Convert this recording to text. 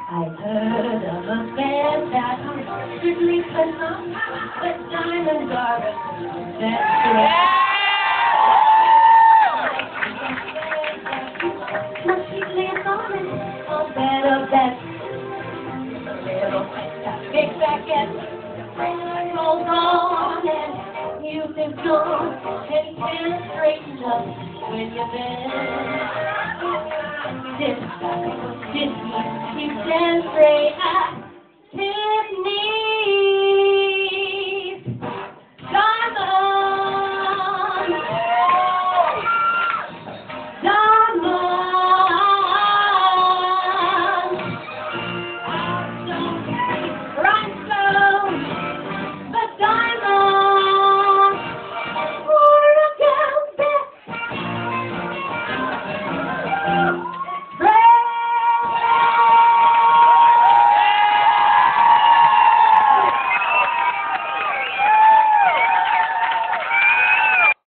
I've heard of a band that strictly phenomenal, but diamonds are a that's great. Must be playing on it, on better that little big jacket rolls on and you've been gone and can't straighten up when you're there. Did he, you can say I can't need